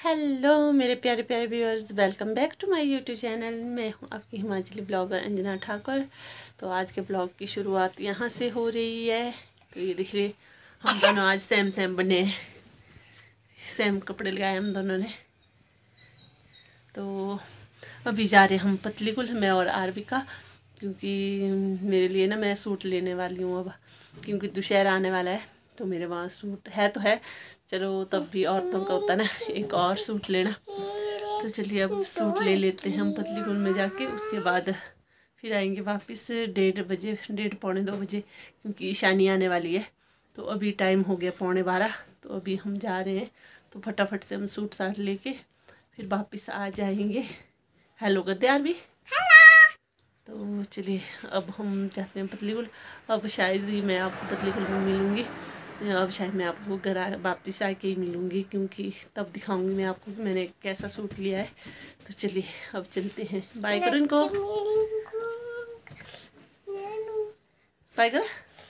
Hello मेरे प्यारे प्यारे viewers, welcome back to my YouTube channel. मैं हूं आपकी हिमाचली ब्लॉगर अंजना ठाकुर। तो आज के ब्लॉग की शुरुआत यहां से हो रही है। तो ये देखिए, हम दोनों आज सेम सेम बने हैं, सेम कपड़े लगाए हम दोनों ने। तो अभी जा रहे हम पतली गुल, मैं और आरबी का, क्योंकि मेरे लिए ना मैं सूट लेने वाली हूँ अब, क्योंकि दुशहरा आने वाला है। तो मेरे वहाँ सूट है तो है, चलो तब भी औरतों का होता ना एक और सूट लेना। तो चलिए अब सूट ले लेते हैं हम पतली गुल में जाके। उसके बाद फिर आएंगे वापस 1:30 बजे, 1:30 पौने 2 बजे, क्योंकि ईशानी आने वाली है। तो अभी टाइम हो गया 11:15, तो अभी हम जा रहे हैं। तो फटाफट से हम सूट साट लेके फिर वापस आ जाएंगे। हेलो कर दे यार भी। तो चलिए अब हम जाते हैं पतली गुल। अब शायद ही मैं आपको पतली गुल में मिलूँगी, अब शायद मैं आपको घर वापस आके ही मिलूँगी, क्योंकि तब दिखाऊंगी मैं आपको कि मैंने कैसा सूट लिया है। तो चलिए अब चलते हैं। बाय करो इनको, बाय कर।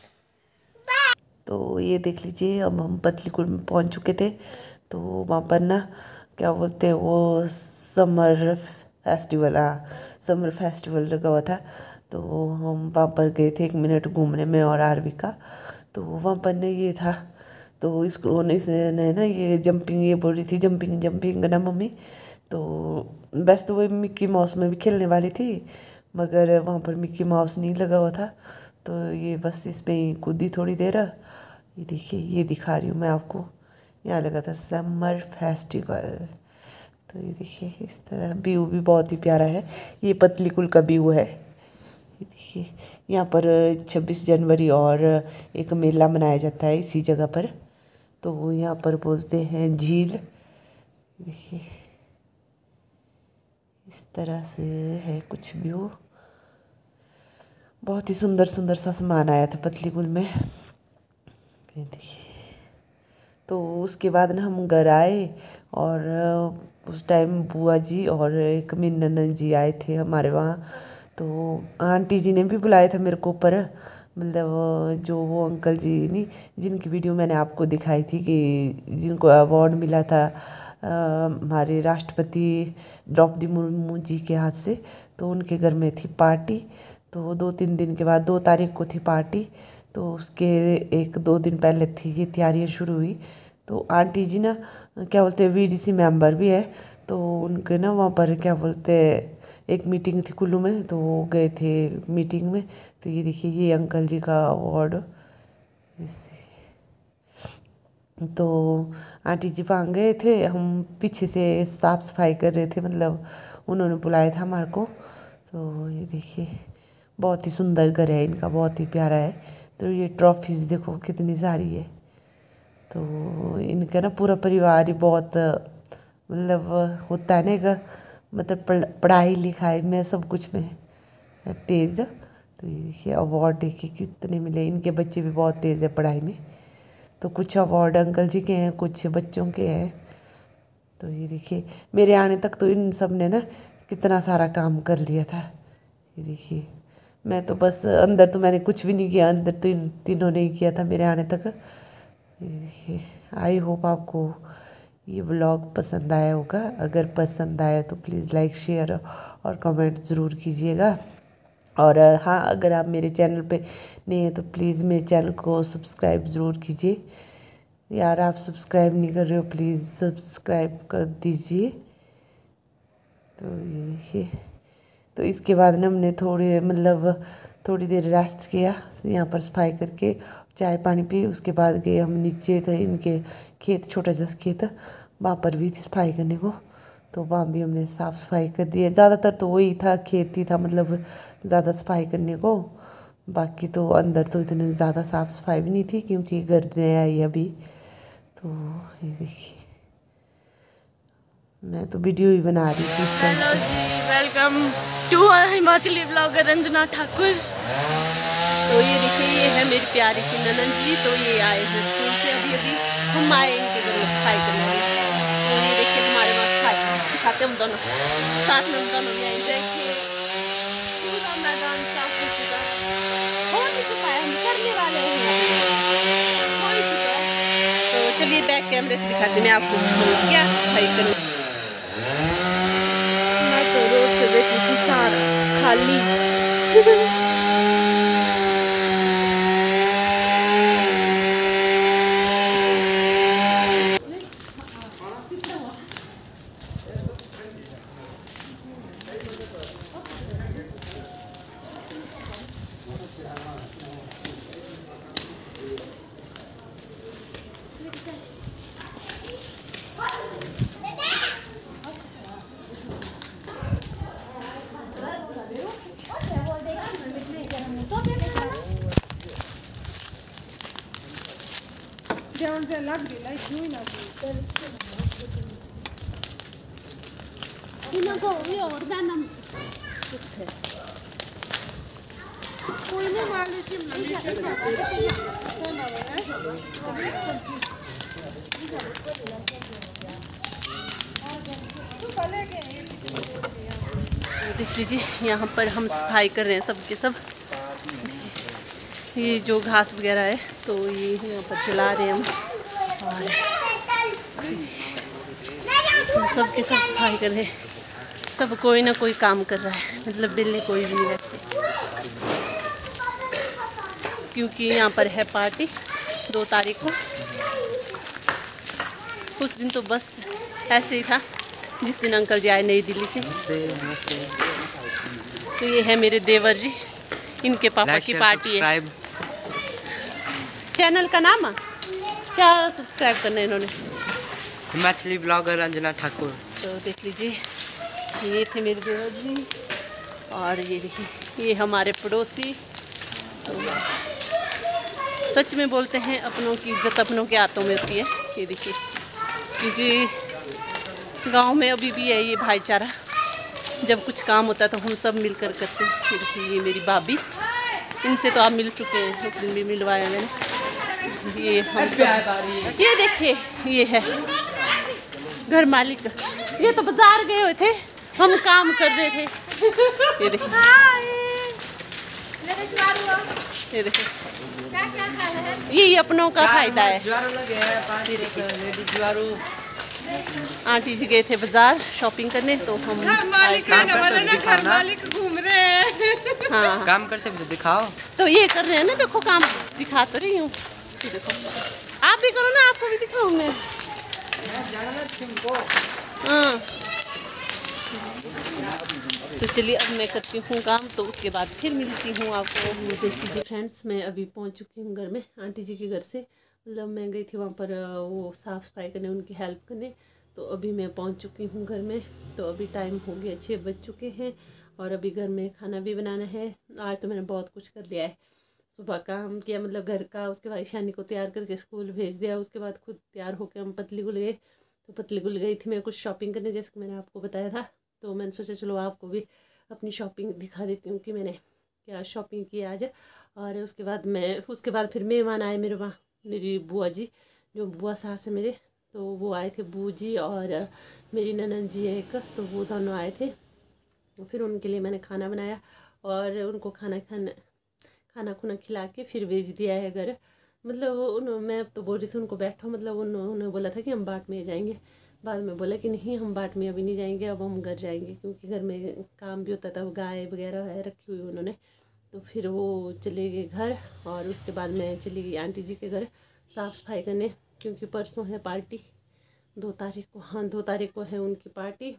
तो ये देख लीजिए, अब हम पतली गुल में पहुंच चुके थे। तो वहाँ पर ना क्या बोलते हैं वो, समर फेस्टिवल, हाँ समर फेस्टिवल लगा हुआ था। तो हम वहाँ पर गए थे 1 मिनट घूमने में और आरवी का। तो वहाँ पर ना ये था, तो इसको इसने ना ये जंपिंग, ये बोल रही थी जंपिंग जंपिंग ना मम्मी। तो बस तो वो मिक्की माउस में भी खेलने वाली थी, मगर वहाँ पर मिक्की माउस नहीं लगा हुआ था। तो ये बस इसमें ही कूदी थोड़ी देर। ये देखिए, ये दिखा रही हूँ मैं आपको, यहाँ लगा था समर फेस्टिवल। तो ये देखिए, इस तरह व्यू भी बहुत ही प्यारा है। ये पतली गुल का व्यू है। ये देखिए, यहाँ पर 26 जनवरी और एक मेला मनाया जाता है इसी जगह पर। तो यहाँ पर बोलते हैं झील। देखिए इस तरह से है कुछ व्यू। बहुत ही सुंदर सुंदर सा सामान आया था पतली गुल में। ये देखिए, तो उसके बाद ना हम घर आए और उस टाइम बुआ जी और एक मेरी ननद जी आए थे हमारे वहाँ। तो आंटी जी ने भी बुलाया था मेरे को ऊपर, मतलब जो वो अंकल जी नहीं, जिनकी वीडियो मैंने आपको दिखाई थी कि जिनको अवार्ड मिला था हमारे राष्ट्रपति द्रौपदी मुर्मू जी के हाथ से। तो उनके घर में थी पार्टी। तो 2-3 दिन के बाद 2 तारीख को थी पार्टी। तो उसके 1-2 दिन पहले थी ये तैयारियाँ शुरू हुई। तो आंटी जी ना क्या बोलते हैं वीडीसी मेंबर भी है। तो उनके ना वहाँ पर क्या बोलते हैं एक मीटिंग थी कुल्लू में, तो वो गए थे मीटिंग में। तो ये देखिए, ये अंकल जी का अवार्ड। तो आंटी जी वहाँ गए थे, हम पीछे से साफ़ सफाई कर रहे थे, मतलब उन्होंने बुलाया था हमारे को। तो ये देखिए, बहुत ही सुंदर घर है इनका, बहुत ही प्यारा है। तो ये ट्रॉफीज़ देखो कितनी सारी है। तो इनका ना पूरा परिवार ही बहुत, मतलब होता है ना एक, मतलब पढ़ाई लिखाई में सब कुछ में तेज़। तो ये देखिए, अवार्ड देखिए कितने मिले। इनके बच्चे भी बहुत तेज़ है पढ़ाई में। तो कुछ अवार्ड अंकल जी के हैं, कुछ बच्चों के हैं। तो ये देखिए, मेरे आने तक तो इन सब ने ना कितना सारा काम कर लिया था। ये देखिए, मैं तो बस अंदर तो मैंने कुछ भी नहीं किया, अंदर तो इन तीनों ने ही किया था मेरे आने तक। ये देखिए, आई होप आपको ये व्लॉग पसंद आया होगा। अगर पसंद आया तो प्लीज़ लाइक शेयर और कमेंट ज़रूर कीजिएगा। और हाँ, अगर आप मेरे चैनल पे नए हैं तो प्लीज़ मेरे चैनल को सब्सक्राइब ज़रूर कीजिए। यार आप सब्सक्राइब नहीं कर रहे हो, प्लीज़ सब्सक्राइब कर दीजिए। तो ये देखिए, तो इसके बाद ना हमने थोड़ी देर रेस्ट किया, यहाँ पर सफाई करके चाय पानी पी। उसके बाद गए हम नीचे, थे इनके खेत, छोटा सा खेत, वहाँ पर भी थी सफाई करने को। तो वहाँ भी हमने साफ़ सफाई कर दी है। ज़्यादातर तो वही था, खेत ही था, मतलब ज़्यादा सफाई करने को। बाकी तो अंदर तो इतने ज़्यादा साफ़ सफाई भी नहीं थी, क्योंकि घर नया ही अभी। तो ये देखिए, मैं तो वीडियो ही बना रही थी इस टाइम। हेलो जी, welcome to Himachali blogger Anjana Thakur. तो ये देखिए, ये है मेरी प्यारी सी ननद जी। तो ये आए हैं स्कूल से, अभी हम आए इनके घर में सफाई करने में। तो ये देखिए, हमारे वहाँ सफाई सिखाते हम दोनों साथ में, हम दोनों भी आए। देखिए पूरा मैदान साफ हो चुका, हो नहीं चुका है, हम करने वाले हैं, हो ही चुका है। तो चलिए बैक कैमरे से दिखाते मैं आपको क्या सफाई करने। मैं तो रोड से देख रही थी सारा खाली। ध्यान से लग रही लाइट क्यों ना इनको ये और बैनम कोई नहीं मालूम शिमला देख लीजिए यहाँ पर हम सफाई कर रहे हैं सबके सब। ये जो घास वगैरह है तो ये यहाँ पर जला रहे हैं हम, और सबके सब सफाई कर रहे हैं। सब कोई ना कोई काम कर रहा है, मतलब बिल्ले कोई भी नहीं रहते, क्योंकि यहाँ पर है पार्टी 2 तारीख को। उस दिन तो बस ऐसे ही था जिस दिन अंकल जी आए नई दिल्ली से। तो ये है मेरे देवर जी, इनके पापा की पार्टी है। चैनल का नाम है क्या? सब्सक्राइब करना है इन्होंने, हिमाचली ब्लॉगर अंजना ठाकुर। तो देख लीजिए ये थे मेरे देवर जी, और ये देखिए ये हमारे पड़ोसी। तो सच में बोलते हैं अपनों की इज्जत अपनों के हाथों में होती है। ये देखिए, क्योंकि गांव में अभी भी है ये भाईचारा, जब कुछ काम होता है तो हम सब मिलकर करते हैं। ये देखिए ये मेरी भाभी, इनसे तो आप मिल चुके हैं, उस दिन भी मिलवाया मैंने। ये हम ये देखिए ये है घर मालिक, ये तो बाजार गए हुए थे, हम काम कर रहे थे। ये देखिए ये देखिए ये अपनों का फायदा है। आंटी जी गए थे बाजार शॉपिंग करने, तो हम घर मालिक घूम रहे हैं। हाँ काम करते भी तो दिखाओ। तो ये कर रहे हैं ना, देखो काम दिखा तो रही हूँ। देखो आप भी करो ना, आपको भी दिखाऊँ मैं। हाँ तो चलिए अब मैं करती हूँ काम, तो उसके बाद फिर मिलती हूँ आपको। देख लीजिए फ्रेंड्स, मैं अभी पहुँच चुकी हूँ घर में, आंटी जी के घर से। मतलब मैं गई थी वहाँ पर वो साफ़ सफाई करने, उनकी हेल्प करने। तो अभी मैं पहुँच चुकी हूँ घर में। तो अभी टाइम हो गया 6 बज चुके हैं, और अभी घर में खाना भी बनाना है। आज तो मैंने बहुत कुछ कर लिया है। सुबह काम किया, मतलब घर का, उसके बाद ईशानी को तैयार करके स्कूल भेज दिया, उसके बाद खुद तैयार होकर हम पतली गुल गए। तो पतली गुल गई थी मैं कुछ शॉपिंग करने, जैसे कि मैंने आपको बताया था। तो मैंने सोचा चलो आपको भी अपनी शॉपिंग दिखा देती हूँ कि मैंने क्या शॉपिंग की आज। और उसके बाद फिर मेहमान आए मेरे वहाँ, मेरी बुआ जी, जो बुआ सास है मेरे, तो वो आए थे, बू जी और मेरी ननद जी एक, तो वो दोनों आए थे। तो फिर उनके लिए मैंने खाना बनाया, और उनको खाना खुना खिला के फिर भेज दिया है घर। मतलब मैं तो बोल रही थी उनको बैठो, मतलब उन्होंने बोला था कि हम बाट में जाएंगे। बाद में बोला कि नहीं हम बाट में अभी नहीं जाएंगे, अब हम घर जाएंगे, क्योंकि घर में काम भी होता था, गाय वगैरह है रखी हुई उन्होंने। तो फिर वो चले गए घर, और उसके बाद मैं चली गई आंटी जी के घर साफ़ सफाई करने, क्योंकि परसों है पार्टी 2 तारीख को। हाँ 2 तारीख को है उनकी पार्टी।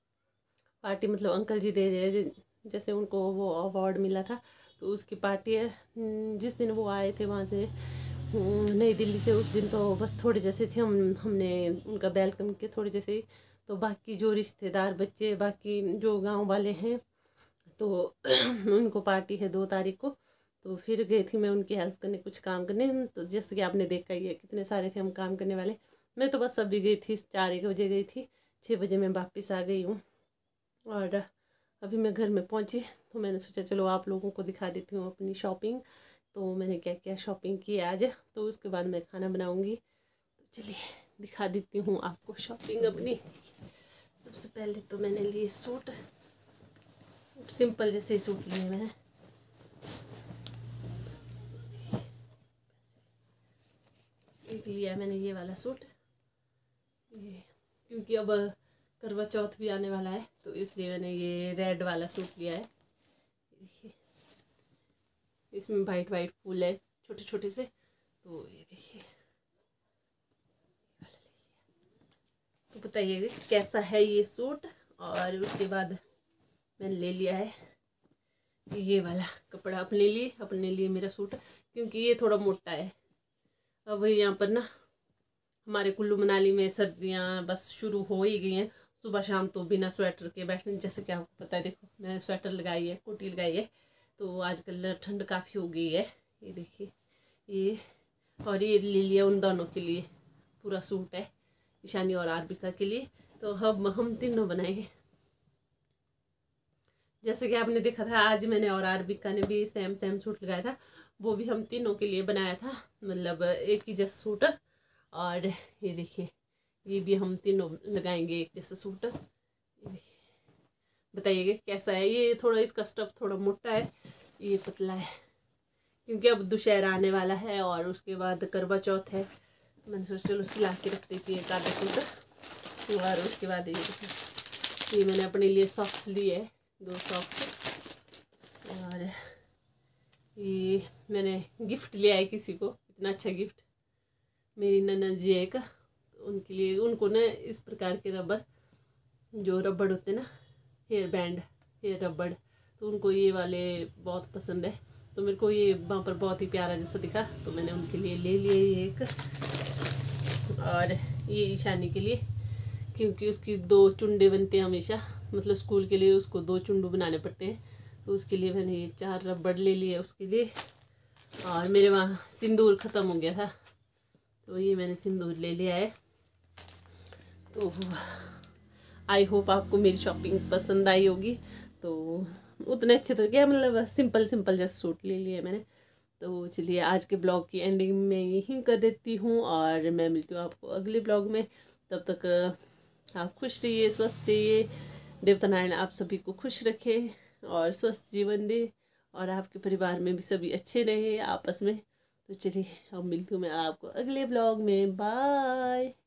मतलब अंकल जी दे रहे, जैसे उनको वो अवार्ड मिला था, तो उसकी पार्टी है। जिस दिन वो आए थे वहाँ से नई दिल्ली से, उस दिन तो बस थोड़े जैसे थे, हमने उनका वेलकम किया थोड़े जैसे ही। तो बाकी जो रिश्तेदार बच्चे, बाकी जो गांव वाले हैं, तो उनको पार्टी है 2 तारीख को। तो फिर गई थी मैं उनकी हेल्प करने, कुछ काम करने। तो जैसे कि आपने देखा ही है कितने सारे थे हम काम करने वाले। मैं तो बस अभी गई थी 4-1 बजे गई थी, 6 बजे मैं वापस आ गई हूँ। और अभी मैं घर में पहुँची, तो मैंने सोचा चलो आप लोगों को दिखा देती हूँ अपनी शॉपिंग। तो मैंने क्या क्या शॉपिंग की आज, तो उसके बाद मैं खाना बनाऊँगी। तो चलिए दिखा देती हूँ आपको शॉपिंग अपनी। सबसे पहले तो मैंने लिए सूट सिंपल जैसे सूट लिए मैंने। एक लिया मैंने ये वाला सूट, ये क्योंकि अब करवा चौथ भी आने वाला है, तो इसलिए मैंने ये रेड वाला सूट लिया है। देखिए इसमें वाइट वाइट फूल है छोटे छोटे से, तो ये देखिए तो बताइएगा कैसा है ये सूट। और उसके बाद मैंने ले लिया है ये वाला कपड़ा अपने लिए मेरा सूट, क्योंकि ये थोड़ा मोटा है। अब यहाँ पर ना हमारे कुल्लू मनाली में सर्दियाँ बस शुरू हो ही गई हैं, सुबह शाम तो बिना स्वेटर के बैठने, जैसे कि आपको पता है। देखो मैंने स्वेटर लगाई है, कोटी लगाई है, तो आजकल ठंड काफ़ी हो गई है। ये देखिए ये, और ये ले लिया उन दोनों के लिए, पूरा सूट है ईशानी और आरबिका के लिए। तो हम तीनों बनाएंगे। जैसे कि आपने देखा था आज मैंने और आरबिका ने भी सेम सूट लगाया था, वो भी हम तीनों के लिए बनाया था, मतलब एक ही जैसा सूट। और ये देखिए ये भी हम तीनों लगाएंगे एक जैसा सूट। बताइएगा कैसा है। ये थोड़ा इसका स्टफ थोड़ा मोटा है, ये पतला है, क्योंकि अब दुशहरा आने वाला है और उसके बाद करवा चौथ है। मैंने सोचा चलो सिला के रख देती है एक आधा सूट। और उसके बाद ये मैंने अपने लिए सॉक्स लिए है, 2 सॉक्स। और ये मैंने गिफ्ट लिया है किसी को, इतना अच्छा गिफ्ट, मेरी ननद जी एक, तो उनके लिए, उनको ना इस प्रकार के रबर, जो रबड़ होते हैं ना, हेयर बैंड, हेयर रबड़, तो उनको ये वाले बहुत पसंद है। तो मेरे को ये वहाँ पर बहुत ही प्यारा जैसा दिखा, तो मैंने उनके लिए ले लिया ये एक। और ये ईशानी के लिए, क्योंकि उसकी 2 चुंडे बनते हैं हमेशा, मतलब स्कूल के लिए उसको 2 चुंडू बनाने पड़ते हैं, तो उसके लिए मैंने ये 4 रबड़ ले लिए उसके लिए। और मेरे वहाँ सिंदूर ख़त्म हो गया था, तो ये मैंने सिंदूर ले लिया है। तो आई होप आपको मेरी शॉपिंग पसंद आई होगी। तो उतने अच्छे तो क्या, मतलब सिंपल जैसे सूट ले लिए मैंने। तो चलिए आज के ब्लॉग की एंडिंग में यहीं कर देती हूँ, और मैं मिलती हूँ आपको अगले ब्लॉग में। तब तक आप खुश रहिए, स्वस्थ रहिए, देवता नारायण आप सभी को खुश रखे और स्वस्थ जीवन दे, और आपके परिवार में भी सभी अच्छे रहे आपस में। तो चलिए अब मिलती हूँ मैं आपको अगले ब्लॉग में। बाय।